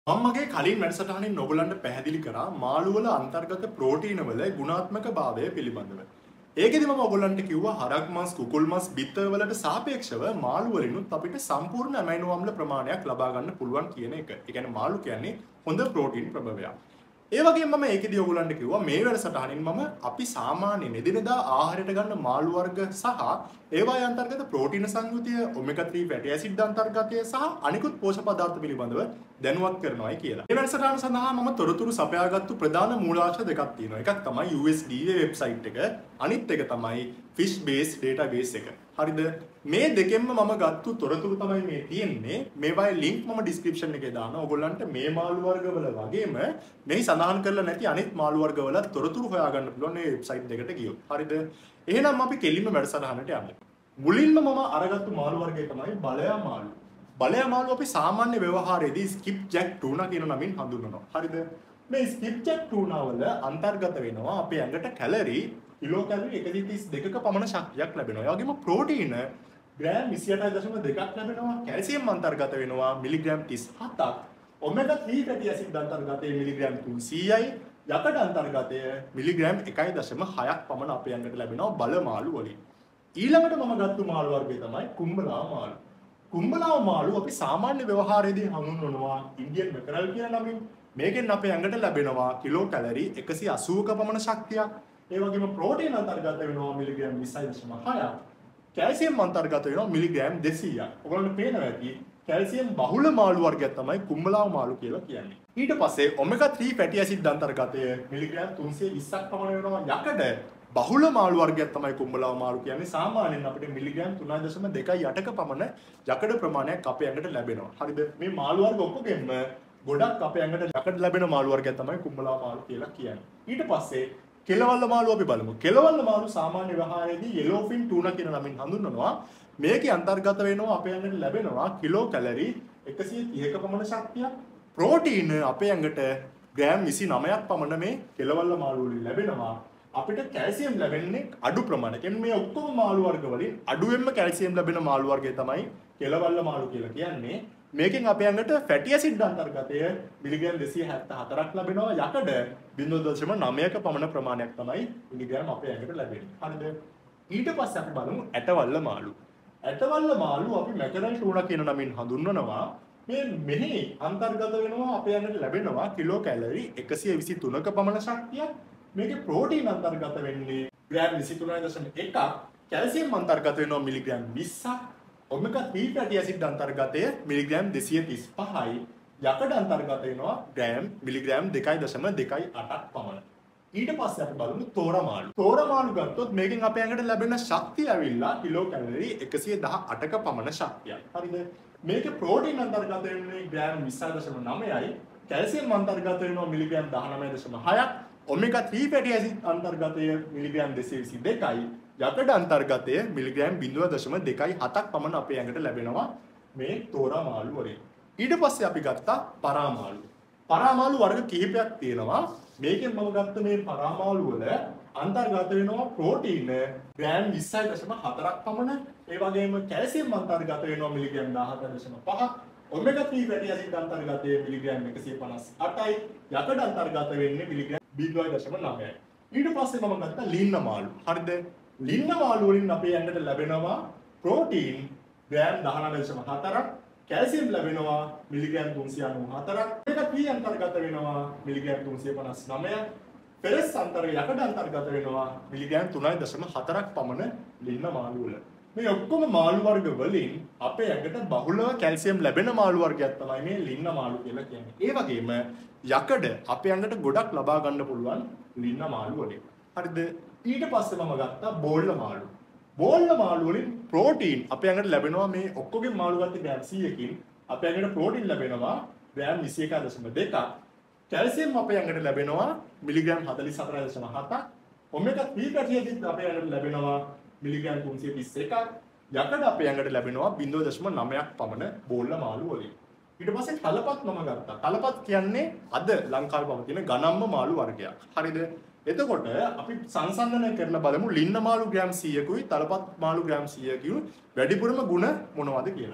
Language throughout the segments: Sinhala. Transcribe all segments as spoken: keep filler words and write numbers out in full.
මම මගේ කලින් වැඩසටහනින් ඔයගොල්ලන්ට පැහැදිලි කරා මාළු වල අන්තර්ගත ප්‍රෝටීන වල ගුණාත්මක භාවය පිළිබඳව. ඒකෙදි මම ඔයගොල්ලන්ට කිව්වා හරක් මස්, කුකුල් මස්, බිත්තර වලට සාපේක්ෂව මාළු වලිනුත් අපිට සම්පූර්ණ ඇමයිනෝ අම්ල ප්‍රමාණයක් ලබා ගන්න පුළුවන් කියන එක. ඒ කියන්නේ මාළු කියන්නේ හොඳ ප්‍රෝටීන් ප්‍රභවයක්. ඒ වගේම මම ඒකෙදි ඔයගොල්ලන්ට කිව්වා මේ වැඩසටහනින් මම අපි සාමාන්‍ය එදිනෙදා ආහාරයට ගන්න මාළු වර්ග සහ ඒවායේ අන්තර්ගත ප්‍රෝටීන සංයුතිය, ඔමෙගා ත්‍රී ෆැටි ඇසිඩ් අන්තර්ගතය සහ අනිකුත් පෝෂක පදාර්ථ පිළිබඳව දැනුවත් කරනවායි කියලා. මේ වැඩසටහන සඳහා මම තොරතුරු සපයාගත්තු ප්‍රධාන මූලාශ්‍ර දෙකක් තියෙනවා. එකක් තමයි U S D A website එක, අනිත් එක තමයි fish based database එක. හරිද? මේ දෙකෙන්ම මම ගත්තු තොරතුරු තමයි මේ තියෙන්නේ. මේවායේ link මම description එකේ දානවා. ඔයගොල්ලන්ට මේ මාළු වර්ගවල වගේම මෙහි සඳහන් කරලා නැති අනිත් මාළු වර්ගවල තොරතුරු හොයාගන්න පුළුවන් මේ වෙබ්සයිට් දෙකට ගියොත්. හරිද? එහෙනම් අපි කෙලින්ම වැඩසටහනට යමු. මුලින්ම මම අරගත්තු මාළු වර්ගය තමයි බලයා මාළු. බලයා මාළු අපි සාමාන්‍ය ව්‍යවහාරයේදී ස්කිප් ජැක් ටූනා කියන නමින් හඳුන්වනවා. හරිද? මේ ස්කිප් ජැක් ටූනා වල අන්තර්ගත වෙනවා අපේ ඇඟට කැලරි කිලෝ කැලරි එකසිය තිස් දෙකක පමණ ශක්තියක් ලැබෙනවා. ඒ වගේම ප්‍රෝටීන ග්‍රෑම් විසි අටයි දශම දෙකක් ලැබෙනවා. කැල්සියම් අන්තර්ගත වෙනවා මිලිග්‍රෑම් තිස් හතක්. ඔමෙගා ත්‍රී ෆැටි ඇසිඩ් අන්තර්ගතයේ මිලිග්‍රෑම් තුන්සීයයි. යකඩ අන්තර්ගතය මිලිග්‍රෑම් එකයි දශම හයක් පමණ අපේ ඇඟට ලැබෙනවා බල මාළු වලින්. ඊළඟට මම ගත්තු මාළු වර්ගය තමයි කුම්බලාව මාළු. කුම්බලාව මාළු අපි සාමාන්‍ය ව්‍යවහාරයේදී හඳුන්වනවා ඉන්දියන් මෙකරල් කියන නමින්. මේකෙන් අපේ ඇඟට ලැබෙනවා කිලෝ කැලරි එකසිය අසූවක පමණ ශක්තියක්. ඒ වගේම ප්‍රෝටීන් අන්තර්ගත වෙනවා මිලිග්‍රෑම් විස්සයි දශම හයක්. කැල්සියම් අන්තර්ගත වෙනවා මිලිග්‍රෑම් දෙසීයක්. ඔයගොල්ලන්ට පේනවා ඇති කැල්සියම් බහුල මාළු වර්ගයක් තමයි කුම්බලාව මාළු කියලා කියන්නේ. ඊට පස්සේ ඔමෙගා ත්‍රී ෆැටි ඇසිඩ් අන්තර්ගතය මිලිග්‍රෑම් තුන්සිය විස්සක් පමණ වෙනවා. යකඩ බහුල මාළු වර්ගයක් තමයි කුම්බලාව මාළු කියන්නේ. සාමාන්‍යයෙන් අපිට මිලිග්‍රෑම් තුනයි දශම දෙකයි අටක පමණ යකඩ ප්‍රමාණයක් අපේ ඇඟට ලැබෙනවා. හරිද? මේ මාළු වර්ග ඔක්කොගෙම ගොඩක් අපේ ඇඟට යකඩ ලැබෙන මාළු වර්ගයක් තමයි කුම්බලාව මාළු කියලා කියන්නේ. ඊට පස්සේ කෙලවල්ල මාළු අපි බලමු. කෙලවල්ල මාළු සාමාන්‍ය ව්‍යවහාරයේදී yellowfin tuna කියන නමින් හඳුන්වනවා. මේකේ අන්තර්ගත වෙනවා අපේ ඇඟට ලැබෙනවා කිලෝ කැලරි එකසිය තිහක පමණ ශක්තියක්. ප්‍රෝටීන අපේ ඇඟට ග්‍රෑම් විසි නවයක් පමණ මේ කෙලවල්ල මාළු වලින් ලැබෙනවා. අපිට කැල්සියම් ලැබෙන්නේ අඩු ප්‍රමාණයක. මේ ඔක්කොම මාළු වර්ග වලින් අඩුවෙන්ම කැල්සියම් ලැබෙන මාළු වර්ගය තමයි කෙලවල්ල මාළු කියලා කියන්නේ. මේකෙන් අපේ ඇඟට ෆැටි ඇසිඩ් අන්තර්ගතය මිලිග්‍රෑම් දෙසිය හැත්තෑ හතරක් ලැබෙනවා. යකඩ බිංදුව දශම නවයක පමණ ප්‍රමාණයක් තමයි මිලිග්‍රෑම් අපේ ඇඟට ලැබෙන්නේ. හරිද? ඊට පස්සේ අපි බලමු ඇටවල්ල මාළු. ඇටවල්ල මාළු අපි මැකරල් ටූනා කියන නමින් හඳුන්වනවා. මේ මෙහි අන්තර්ගත වෙනවා අපේ ඇඟට ලැබෙනවා කිලෝ කැලරි එකසිය විසි තුනක පමණ ශක්තියක්. මේකේ ප්‍රෝටීන් අන්තර්ගත වෙන්නේ ග්‍රෑම් විසි තුනයි දශම එකක්. කැල්සියම් අන්තර්ගත වෙනවා මිලිග්‍රෑම් විස්සක්. ඔමෙගා ත්‍රී ෆැටි ඇසිඩ් අන්තර්ගතය මිලිග්‍රෑම් දෙසිය තිස් පහයි. යකඩ අන්තර්ගත වෙනවා ග්‍රෑම් මිලිග්‍රෑම් දෙකයි දශම දෙකයි අටක් පමණ. ඊට පස්සේ අපි බලමු තෝරා මාළු. තෝරා මාළු ගත්තොත් මේකෙන් අපේ ඇඟට ලැබෙන ශක්තිය ඇවිල්ලා කිලෝ කැලරි එකසිය දහ අටක පමණ ශක්තියක්. හරිද? මේකේ ප්‍රෝටීන් අන්තර්ගත වෙන්නේ ග්‍රෑම් විස්සයි දශම නවයයි. කැල්සියම් අන්තර්ගත වෙනවා මිලිග්‍රෑම් දහනවය දශම හයක්. ඔමෙගා ත්‍රී ෆැටි ඇසිඩ් අන්තර්ගතය මිලිග්‍රෑම් දෙසිය විසි දෙකයි. යකඩ අන්තර්ගතය මිලිග්‍රෑම් බිංදුව දශම දෙකයි හතක් පමණ අපේ ඇඟට ලැබෙනවා මේ තෝරා මාළු වලින්. ඊට පස්සේ අපි ගත්තා පරාමාළු. පරාමාළු වර්ග කිහිපයක් තියෙනවා. මේකෙන් මම ගත්ත මේ පරාමාළු වල අන්තර්ගත වෙනවා ප්‍රෝටීන ග්‍රෑම් විස්සයි දශම හතරක් පමණ. ඒ වගේම කැල්සියම් අන්තර්ගත වෙනවා මිලිග්‍රෑම් දහහතර දශම පහක්. ඔමෙගා ත්‍රී ෆැටි ඇසිඩ් අන්තර්ගතය මිලිග්‍රෑම් එකසිය පනස් අටයි. යකඩ අන්තර්ගත වෙන්නේ මිලිග්‍රෑම් බිංදුව දශම නවයයි. ඊට පස්සේ මම ගත්තා ලින්න මාළු. හරිද? ලින්න මාළු වලින් අපේ ඇඟට ලැබෙනවා ප්‍රෝටීන් ග්‍රෑම් දහනවය දශම හතරක්. කැල්සියම් ලැබෙනවා මිලිග්‍රෑම් තුන්සිය අනූ හතරක්. ඔමෙගා ත්‍රී අන්තර්ගත වෙනවා මිලිග්‍රෑම් තුන්සිය පනස් නවයක්. ෆෙරස් අන්තර්ගත යකඩ අන්තර්ගත වෙනවා මිලිග්‍රෑම් තුනයි දශම හතරක් පමණ ලින්න මාළු වල. මේ ඔක්කොම මාළු වර්ග වලින් අපේ ඇඟට බහුලව කැල්සියම් ලැබෙන මාළු වර්ගයක් තමයි මේ ලින්න මාළු කියලා කියන්නේ. ඒ වගේම යකඩ අපේ ඇඟට ගොඩක් ලබා ගන්න පුළුවන් ලින්න මාළු වලින්. හරිද? ඊට පස්සේ මම ගත්තා බෝල්ල මාළු. බෝල්ල මාළු වලින් ප්‍රෝටීන් අපේ ඇඟට ලැබෙනවා මේ ඔක්කොගේ මාළු ගත්ත ග්‍රෑම් සීයකින් අපේ ඇඟට ප්‍රෝටීන් ලැබෙනවා ග්‍රෑම් විසි එකයි දශම දෙකක්. කැල්සියම් අපේ ඇඟට ලැබෙනවා මිලිග්‍රෑම් හතළිස් හතරයි දශම හතක්. ඔමෙගා ත්‍රී ෆැටි ඇසිඩ් අපේ ඇඟට ලැබෙනවා මිලිග්‍රෑම් තුන්සිය තිස් එකක්. යකඩ අපේ ඇඟට ලැබෙනවා බිංදුව දශම නවයක් පමණ බෝල්ල මාළු වලින්. ඊට පස්සේ තලපත් මම ගත්තා. තලපත් කියන්නේ අද ලංකාවේ පවතින ගණම්ම මාළු වර්ගයක්. හරිද? එතකොට අපි සංසන්දනය කරලා බලමු ලින්න මාළු ග්‍රෑම් සීයකුයි තලපත් මාළු ග්‍රෑම් සීයකුයි වැඩිපුරම ගුණ මොනවද කියලා.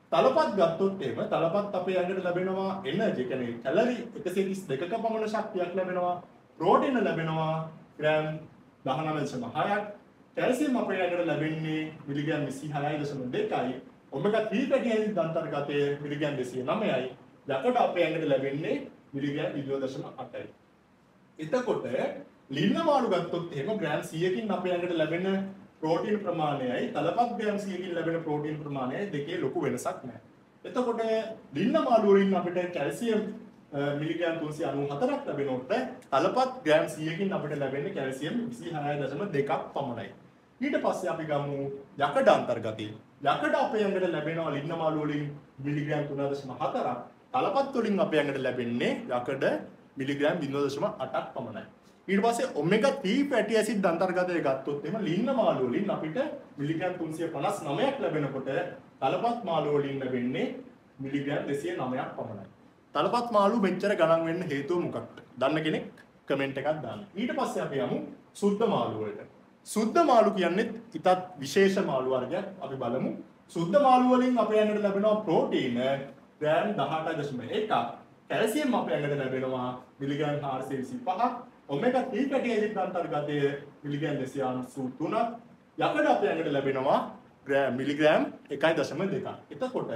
තලපත් ගත්තොත් එහෙම තලපත් අපේ ඇඟට ලැබෙනවා එනර්ජි කියන්නේ කැලරි එකසිය තිස් දෙකක පමණ ශක්තියක් ලැබෙනවා. ප්‍රෝටීන ලැබෙනවා ග්‍රෑම් දහනවය දශම හයක්. කැල්සියම් අපේ ඇඟට ලැබෙන්නේ මිලිග්‍රෑම් විසිහයයි දශම දෙකයි. ඔමෙගා ත්‍රී ෆැටි ඇසිඩ් අන්තර්ගතයේ මිලිග්‍රෑම් දෙසිය නවයයි. යකඩ අපේ ඇඟට ලැබෙන්නේ මිලිග්‍රෑම් විසිදොස් දශම අටයි. එතකොට ලින්න මාළු ගත්තොත් එහෙම ග්‍රෑම් සීයකින් අපේ ඇඟට ලැබෙන ප්‍රෝටීන් ප්‍රමාණයයි තලපත් ග්‍රෑම් සීයකින් ලැබෙන ප්‍රෝටීන් ප්‍රමාණයයි දෙකේ ලොකු වෙනසක් නැහැ. එතකොට ලින්න මාළු වලින් අපිට කැල්සියම් මිලිග්‍රෑම් තුන්සිය අනූ හතරක් ලැබෙනකොට තලපත් ග්‍රෑම් සීයකින් අපිට ලැබෙන්නේ කැල්සියම් විසිහය දශම දෙකක් පමණයි. ඊට පස්සේ අපි ගමු යකඩ අන්තර්ගතය. යකඩ අපේ ඇඟට ලැබෙනවා ලින්න මාළු වලින් මිලිග්‍රෑම් තුන දශම හතරක්. තලපත් වලින් අපේ ඇඟට ලැබෙන්නේ යකඩ මිලිග්‍රෑම් ශූන්‍ය දශම අටක් පමණයි. ඊට පස්සේ ඔමෙගා ත්‍රී ෆැටි ඇසිඩ් අන්තර්ගතය ගත්තොත් එහෙම ලින්න මාළු වලින් අපිට මිලිග්‍රෑම් තුන්සිය පනස් නවයක් ලැබෙනකොට තලපත් මාළු වලින් ලැබෙන්නේ මිලිග්‍රෑම් දෙසිය නවයක් පමණයි. තලපත් මාළු මෙච්චර ගණන් වෙන්න හේතුව මොකක්ද? දන්න කෙනෙක් කමෙන්ට් එකක් දාන්න. ඊට පස්සේ අපි යමු සුද්ධ මාළු වලට. සුද්ධ මාළු කියන්නේ ඉතත් විශේෂ මාළු වර්ගයක්. අපි බලමු. සුද්ධ මාළු වලින් අපේ ඇඟට ලැබෙනවා ප්‍රෝටීන ග්‍රෑම් දහඅට දශම එකක්. කැල්සියම් අපේ ඇඟට ලැබෙනවා මිලිග්‍රෑම් හාරසිය විසිපහක්. ඔමෙගා ත්‍රී ෆැටි ඇසිඩ් අන්තර්ගතයේ මිලිග්‍රෑම් දෙසිය අනූ තුනක්. යකඩ අපේ ඇඟට ලැබෙනවා මිලිග්‍රෑම් එකයි දශම දෙකක්. එතකොට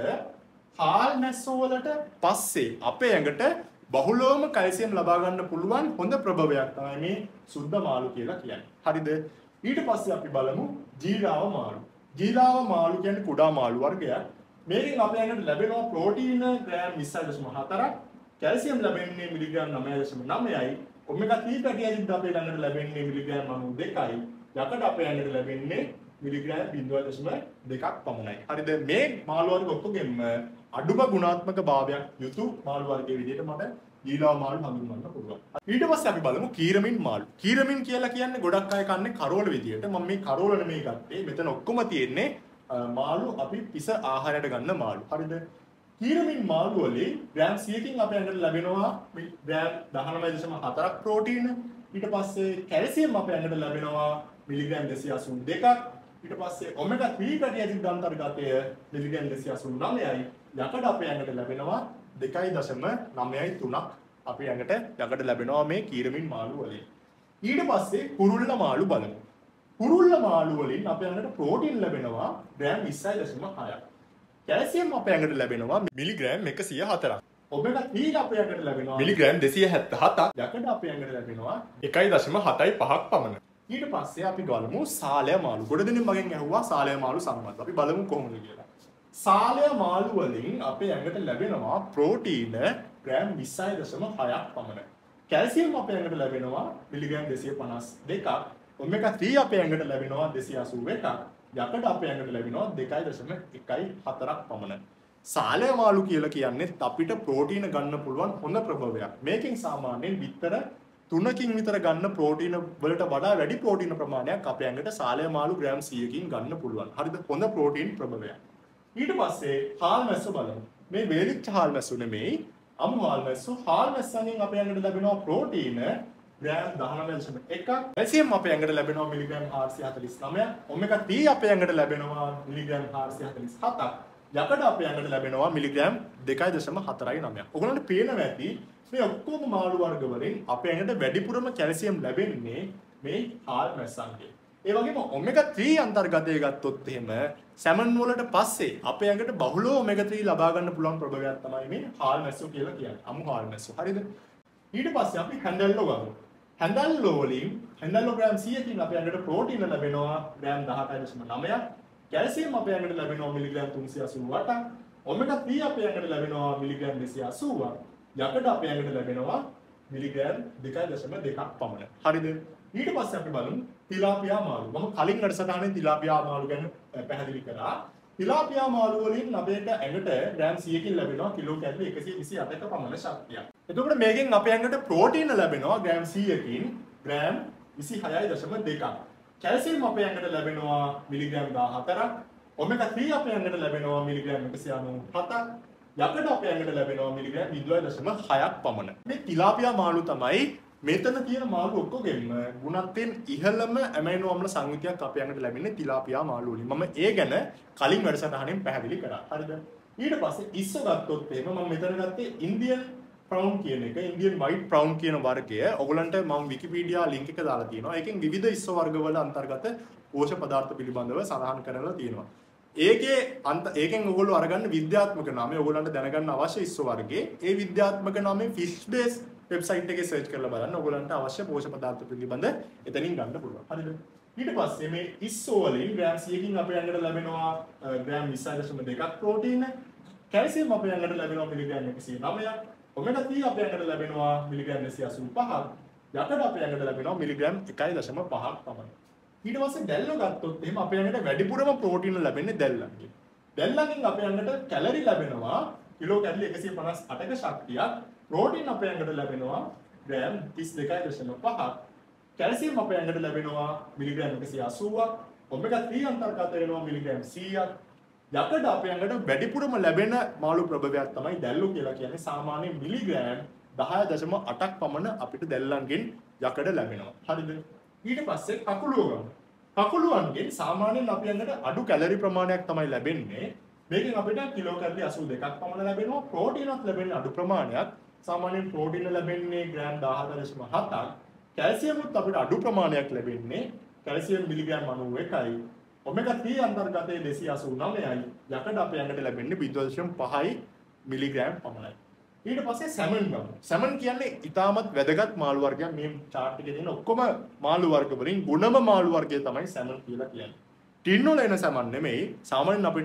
හාල් මැස්සෝ වලට පස්සේ අපේ ඇඟට බහුලවම කැල්සියම් ලබා ගන්න පුළුවන් හොඳ ප්‍රභවයක් තමයි මේ සුද්ධ මාළු කියලා කියන්නේ. හරිද? ඊට පස්සේ අපි බලමු ජීරාව මාළු. ජීරාව මාළු කියන්නේ කුඩා මාළු වර්ගයක්. මේකෙන් අපේ ඇඟට ලැබෙනවා ප්‍රෝටීන ග්‍රෑම් විස්සයි දශම හතරක්. කැල්සියම් ලැබෙන්නේ මිලිග්‍රෑම් නවය දශම නවයයි. ඔමෙගා ත්‍රී ෆැටි ඇසිඩ් අපේ ළඟට ලැබෙන්නේ මිලිග්‍රෑම් අනූ දෙකයි. යකඩ අපේ ළඟට ලැබෙන්නේ මිලිග්‍රෑම් ශූන්‍ය දශම දෙකක් පමණයි. හරිද? මේ මාළු වර්ග ඔක්කොගෙම අඩුම ගුණාත්මක භාවයක් යුතු මාළු වර්ගයේ විදිහට මට ජීරාව මාළු හඳුන්වන්න පුළුවන්. ඊට පස්සේ අපි බලමු කීරමින් මාළු. කීරමින් කියලා කියන්නේ ගොඩක් අය කන්නේ කරෝල විදිහට. මම මේ කරෝල නෙමෙයි ගත්තේ. මෙතන ඔක්කොම තියෙන්නේ මාළු අපි පිස ආහාරයට ගන්න මාළු. හරිද? කීරමින් මාළු වලින් ග්‍රෑම් සීයකින් අපේ ඇඟට ලැබෙනවා ග්‍රෑම් දහනවය දශම හතරක් ප්‍රෝටීන. ඊට පස්සේ කැල්සියම් අපේ ඇඟට ලැබෙනවා මිලිග්‍රෑම් දෙසිය අසූ දෙකක්. ඊට පස්සේ ඔමෙගා ත්‍රී ෆැටි ඇසිඩ් අන්තර්ගතය මිලිග්‍රෑම් දෙසිය අසූ නවයයි. යකඩ අපේ ඇඟට ලැබෙනවා දෙකයි දශම නවයයි තුනක් අපේ ඇඟට යකඩ ලැබෙනවා මේ කීරමින් මාළු වලින්. ඊට පස්සේ කුරුල්ල මාළු බලමු. කුරුල්ල මාළු වලින් අපේ ඇඟට ප්‍රෝටීන් ලැබෙනවා ග්‍රෑම් විස්සයි දශම හයක්. කැල්සියම් අපේ ඇඟට ලැබෙනවා මිලිග්‍රෑම් එකසිය හතරක්. ඔමෙගා ත්‍රී අපේ ඇඟට ලැබෙනවා මිලිග්‍රෑම් දෙසිය හැත්තෑ හතක්. යකඩ අපේ ඇඟට ලැබෙනවා එකයි දශම හතයි පහක් පමණ. ඊට පස්සේ අපි බලමු සාලය මාළු. ගොඩ දෙනෙක් මගෙන් ඇහුවා සාලය මාළු සම්බන්ධව. අපි බලමු කොහොමද කියලා. සාලය මාළු වලින් අපේ ඇඟට ලැබෙනවා ප්‍රෝටීන ග්‍රෑම් විස්සයි දශම හයක් පමණ. කැල්සියම් අපේ ඇඟට ලැබෙනවා මිලිග්‍රෑම් දෙසිය පනස් දෙකක්. ඔමෙගා ත්‍රී අපේ ඇඟට ලැබෙනවා දෙසිය අසූ එකක්. යකඩ අපේ ඇඟට ලැබෙනවා දෙකයි දශම එකයි හතරක් පමණ. සාලය මාළු කියලා කියන්නේ අපිට ප්‍රෝටීන ගන්න පුළුවන් හොඳ ප්‍රභවයක්. මේකෙන් සාමාන්‍යයෙන් බිත්තර තුනකින් විතර ගන්න ප්‍රෝටීන වලට වඩා වැඩි ප්‍රෝටීන ප්‍රමාණයක් අපේ ඇඟට සාලය මාළු ග්‍රෑම් සීයකින් ගන්න පුළුවන්. හරිද? හොඳ ප්‍රෝටීන් ප්‍රභවයක්. ඊට පස්සේ හාල් මැස්ස බලමු. මේ වේලිච්ච හාල් මැස්සු නෙමෙයි අමු හාල් මැස්සු. හාල් මැස්සෙන් අපේ ඇඟට ලැබෙනවා ප්‍රෝටීන ග්‍රෑම් දහනවය දශම එකක්. කැල්සියම් අපේ ඇඟට ලැබෙනවා මිලිග්‍රෑම් හාරසිය හතළිස් නවයක්. ඔමෙගා ත්‍රී අපේ ඇඟට ලැබෙනවා මිලිග්‍රෑම් හාරසිය හතළිස් හතක්. යකඩ අපේ ඇඟට ලැබෙනවා මිලිග්‍රෑම් දෙකයි දශම හතරයි නවයක්. ඔයගොල්ලන්ට පේනවා ඇති මේ ඔක්කොම මාළු වර්ග වලින් අපේ ඇඟට වැඩිපුරම කැල්සියම් ලැබෙන්නේ මේ හාල් මැස්සන්ගෙන්. ඒ වගේම ඔමෙගා ත්‍රී අන්තර්ගතය ගත්තොත් එහෙම සැමන් වලට පස්සේ අපේ ඇඟට බහුලව ඔමෙගා ත්‍රී ලබා ගන්න පුළුවන් ප්‍රභවයක් තමයි මේ හාල් මැස්සෝ කියලා කියන්නේ. අමු හාල් මැස්සෝ. හරිද? ඊට පස්සේ අපි හැන්ඩල්ලෝ ගමු. හැන්ඩල්ලෝ වලින් හැන්ඩල්ලෝ ග්‍රෑම් සීයකින් අපේ ඇඟට ප්‍රෝටීන ලැබෙනවා ග්‍රෑම් දහඅටයි දශම නවයක්. කැල්සියම් අපේ ඇඟට ලැබෙනවා මිලිග්‍රෑම් තුන්සිය අසූ අටක්. ඔමෙගා ත්‍රී අපේ ඇඟට ලැබෙනවා මිලිග්‍රෑම් දෙසිය අසූවක්. යකඩ අපේ ඇඟට ලැබෙනවා මිලිග්‍රෑම් දෙකයි දශම දෙකක් පමණ. හරිද? ඊට පස්සේ අපි බලමු තිලාපියා මාළු. මම කලින් වැඩසටහනේ තිලාපියා මාළු ගැන පැහැදිලි කරා. තිලාපියා මාළු වලින් අපේට ඇඟට ග්‍රෑම් සීයකින් ලැබෙනවා කිලෝ කැලරි එකසිය විසි අටක පමණ ශක්තියක්. එතකොට මේකෙන් අපේ ඇඟට ප්‍රෝටීන ලැබෙනවා ග්‍රෑම් සීයකින් ග්‍රෑම් විසිහයයි දශම දෙකක්. කැල්සියම් අපේ ඇඟට ලැබෙනවා මිලිග්‍රෑම් දාහතරක්. ඔමෙගා ත්‍රී අපේ ඇඟට ලැබෙනවා මිලිග්‍රෑම් එකසිය අනූ හතක්. යකඩ අපේ ඇඟට ලැබෙනවා මිලිග්‍රෑම් විසිදොස් දශම හයක් පමණ. මේ තිලාපියා මාළු තමයි මෙතන තියෙන මාළු ඔක්කොගෙම ගුණත්වයෙන් ඉහළම ඇමයිනෝ අම්ල සංයුතියක් අපේ ඇඟට ලැබෙන්නේ තිලාපියා මාළු වලින්. මම ඒ ගැන කලින් වැඩසටහනින් පැහැදිලි කරා. හරිද? ඊට පස්සේ ඉස්සෝ ගත්තොත් එහෙම මම මෙතන ගත්තේ ඉන්දියන් ප්‍රවුන් කියන එක ඉන්දියන් වයිට් ප්‍රවුන් කියන වර්ගය. ඔයගලන්ට මම විකිපීඩියා ලින්ක් එක දාලා තියෙනවා. ඒකෙන් විවිධ ඉස්සෝ වර්ගවල අන්තර්ගත පෝෂක පදාර්ථ පිළිබඳව සඳහන් කරලා තියෙනවා. ඒකේ අන්ත ඒකෙන් ඔයගොල්ලෝ අරගන්න විද්‍යාත්මක නාමය ඔයගලන්ට දැනගන්න අවශ්‍ය ඉස්සෝ වර්ගයේ ඒ විද්‍යාත්මක නාමයෙන් ෆිෂ් බේස් වෙබ්සයිට් එකේ සර්ච් කරලා බලන්න ඔයගලන්ට අවශ්‍ය පෝෂක පදාර්ථ පිළිබඳ එතනින් ගන්න පුළුවන්. හරිද? ඊට පස්සේ මේ ඉස්සෝ වලින් ග්‍රෑම් සියයකින් අපේ ඇඟට ලැබෙනවා ග්‍රෑම් විස්සයි දශම දෙකක් ප්‍රෝටීන. කැල්සියම් අපේ ඇඟට ලැබෙනවා මිලිග්‍රෑම් එකසිය නවයක්. ඔමෙගා ත්‍රී අපේ ඇඟට ලැබෙනවා මිලිග්‍රෑම් දෙසිය අසූ පහක්. යකඩ අපේ ඇඟට ලැබෙනවා මිලිග්‍රෑම් එකයි දශම පහක් පමණ. ඊට පස්සේ දැල්ලෝ ගත්තොත් එහෙම අපේ ඇඟට වැඩිපුරම ප්‍රෝටීන ලැබෙන්නේ දැල්ලන්ගෙන්. දැල්ලන්ගෙන් අපේ ඇඟට කැලරි ලැබෙනවා කිලෝ කැලරි එකසිය පනස් අටක ශක්තියක්. ප්‍රෝටීන් අපේ ඇඟට ලැබෙනවා ග්‍රෑම් තිස් දෙකයි දශම පහක්. කැල්සියම් අපේ ඇඟට ලැබෙනවා මිලිග්‍රෑම් එකසිය අසූවක්. ඔමෙගා ත්‍රී අන්තර්ගත වෙනවා මිලිග්‍රෑම් සීයක්. යකඩ අපේ ඇඟට වැඩිපුරම ලැබෙන මාළු ප්‍රභවයක් තමයි දැල්ලු කියලා කියන්නේ. සාමාන්‍ය මිලිග්‍රෑම් දහය දශම අටක් පමණ අපිට දැල්ලන්ගෙන් යකඩ ලැබෙනවා. හරිද? ඊට පස්සේ කකුළුව ගමු. කකුළුවන්ගෙන් සාමාන්‍යයෙන් අපේ ඇඟට අඩු කැලරි ප්‍රමාණයක් තමයි ලැබෙන්නේ. මේකෙන් අපිට කිලෝ කැලරි අසූ දෙකක් පමණ ලැබෙනවා. ප්‍රෝටීනත් ලැබෙන්නේ අඩු ප්‍රමාණයක්. සාමාන්‍යයෙන් ප්‍රෝටීන ලැබෙන්නේ ග්‍රෑම් දහහතර දශම හතක්. කැල්සියම්ත් අපිට අඩු ප්‍රමාණයක් ලැබෙන්නේ. කැල්සියම් මිලිග්‍රෑම් අනූ එකයි. ඔමෙගා ත්‍රී අන්තර්ගතයේ දෙසිය අසූ නවයයි. යකඩ අපේ ඇඟට ලැබෙන්නේ බිංදුව දශම පහයි මිලිග්‍රෑම් පමණයි. ඊට පස්සේ සැමන් ගමු. සැමන් කියන්නේ ඉතාමත් වැදගත් මාළු වර්ගයක්. මේ chart එකේ තියෙන ඔක්කොම මාළු වර්ග වලින් ගුණම මාළු වර්ගය තමයි සැමන් කියලා කියන්නේ. ටින් වල එන සැමන් නෙමෙයි. සාමාන්‍යයෙන් අපිට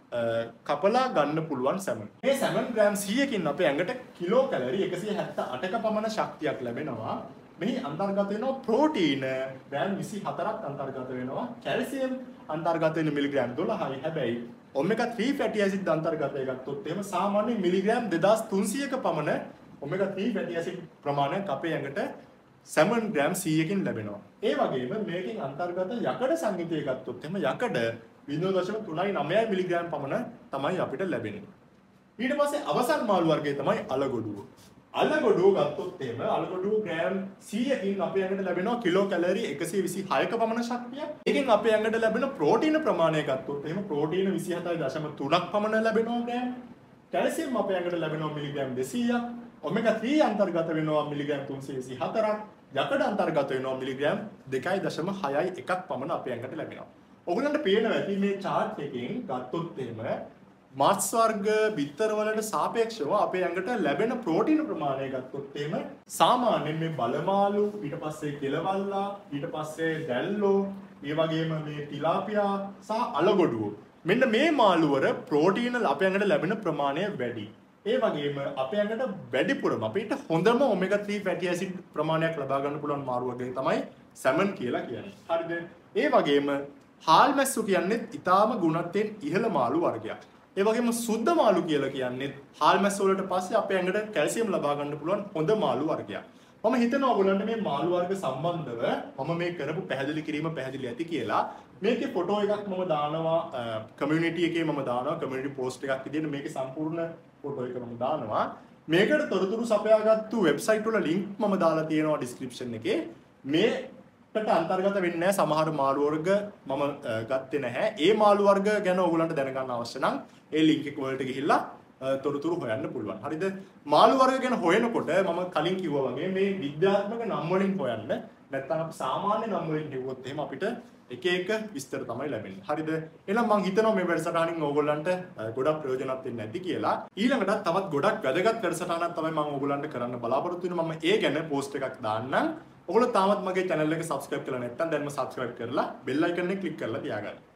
කපලා ගන්න පුළුවන් සැමන්. මේ සැමන් ග්‍රෑම් සීයකින් අපේ ඇඟට කිලෝ කැලරි එකසිය හැත්තෑ අටක පමණ ශක්තියක් ලැබෙනවා. මෙහි අන්තර්ගත වෙනවා ප්‍රෝටීන ග්‍රෑම් විසි හතරක් අන්තර්ගත වෙනවා. කැල්සියම් අන්තර්ගත වෙන මිලිග්‍රෑම් දොළහයි. හැබැයි ඔමෙගා ත්‍රී ෆැටි ඇසිඩ් අන්තර්ගතය ගත්තොත් එහෙම සාමාන්‍ය මිලිග්‍රෑම් දෙදාස් තුන්සියයක පමණ ඔමෙගා ත්‍රී ෆැටි ඇසිඩ් ප්‍රමාණයක් අපේ ඇඟට සැමන් ග්‍රෑම් සීයකින් ලැබෙනවා. ඒ වගේම මේකෙන් අන්තර්ගත යකඩ සංයුතිය ගත්තොත් එහෙම යකඩ බිංදුව දශම තුනයි නවයයි මිලිග්‍රෑම් පමණ තමයි අපිට ලැබෙන්නේ. ඊට පස්සේ අවසන් මාළු වර්ගය තමයි අලගොඩුව. අලගොඩුව ගත්තොත් එහෙම අලගොඩුව ග්‍රෑම් සීයකින් අපේ ඇඟට ලැබෙනවා කිලෝ කැලරි එකසිය විසිහයක පමණ ශක්තියක්. ඒකෙන් අපේ ඇඟට ලැබෙන ප්‍රෝටීන ප්‍රමාණය ගත්තොත් එහෙම ප්‍රෝටීන විසි හතයි දශම තුනක් පමණ ලැබෙනවා ග්‍රෑම්. කැල්සියම් අපේ ඇඟට ලැබෙනවා මිලිග්‍රෑම් දෙසීයක්. ඔමෙගා ත්‍රී අන්තර්ගත වෙනවා මිලිග්‍රෑම් තුන්සිය විසිහතරක්. යකඩ අන්තර්ගත වෙනවා මිලිග්‍රෑම් දෙකයි දශම හයයි එකක් පමණ අපේ ඇඟට ලැබෙනවා. ඔයගලන්ට පේනවා ඇති මේ chart එකෙන් ගත්තොත් එහෙම මාස් වර්ග බිත්තර වලට සාපේක්ෂව අපේ ඇඟට ලැබෙන ප්‍රෝටීන ප්‍රමාණය ගත්තොත් එහෙම සාමාන්‍යයෙන් මේ බලමාළු ඊට පස්සේ කෙලවල්ලා ඊට පස්සේ දැල්ලෝ ඒ වගේම මේ තිලාපියා සහ අලගොඩුව මෙන්න මේ මාළු වල ප්‍රෝටීන අපේ ඇඟට ලැබෙන ප්‍රමාණය වැඩි. ඒ වගේම අපේ ඇඟට වැඩිපුරම අපිට හොඳම ඔමෙගා ත්‍රී ෆැටි ඇසිඩ් ප්‍රමාණයක් ලබා ගන්න පුළුවන් මාළු වර්ගය තමයි සැමන් කියලා කියන්නේ. හරිද? ඒ වගේම හාල් මැස්සු කියන්නේ ඊටාම ගුණයෙන් ඉහළ මාළු වර්ගයක්. ඒ වගේම සුද්ධ මාළු කියලා කියන්නේ හාල් මැස්ස වලට පස්සේ අපේ ඇඟට කැල්සියම් ලබා ගන්න පුළුවන් හොඳ මාළු වර්ගයක්. මම හිතනවා ඔයගොල්ලන්ට මේ මාළු වර්ග සම්බන්ධව මම මේ කරපු පැහැදිලි කිරීම පැහැදිලි ඇති කියලා. මේකේ ෆොටෝ එකක් මම දානවා කමියුනිටි එකේ මම දානවා කමියුනිටි පෝස්ට් එකක් විදිහට මේකේ සම්පූර්ණ ෆොටෝ එක මම දානවා. මේකට තොරතුරු සපයාගත්තු වෙබ්සයිට් වල ලින්ක් මම දාලා තියෙනවා ඩිස්ක්‍රිප්ෂන් එකේ. මේ ට අන්තර්ගත වෙන්නේ නැහැ සමහර මාළු වර්ග මම ගත්තේ නැහැ. ඒ මාළු වර්ග ගැන ඔයගොල්ලන්ට දැනගන්න අවශ්‍ය නම් ඒ ලින්ක් එක වලට ගිහිල්ලා තොරතුරු හොයන්න පුළුවන්. හරිද? මාළු වර්ග ගැන හොයනකොට මම කලින් කිව්වා වගේ මේ විද්‍යාත්මක නම් වලින් හොයන්න. නැත්නම් අපි සාමාන්‍ය නම් වලින් හෙව්වොත් එහෙම අපිට එක එක විස්තර තමයි ලැබෙන්නේ. හරිද? එහෙනම් මම හිතනවා මේ වැඩසටහනින් ඕගොල්ලන්ට ගොඩක් ප්‍රයෝජනවත් වෙන්න ඇති කියලා. ඊළඟටත් තවත් ගොඩක් වැදගත් වැඩසටහනක් තමයි මම ඕගොල්ලන්ට කරන්න බලාපොරොත්තු වෙන්නේ. මම ඒ ගැන පෝස්ට් එකක් දාන්නම්. ඔයගොල්ලෝ තාමත් මගේ channel එක subscribe කරලා නැත්නම් දැන්ම subscribe කරලා bell icon එක click කරලා තියාගන්න.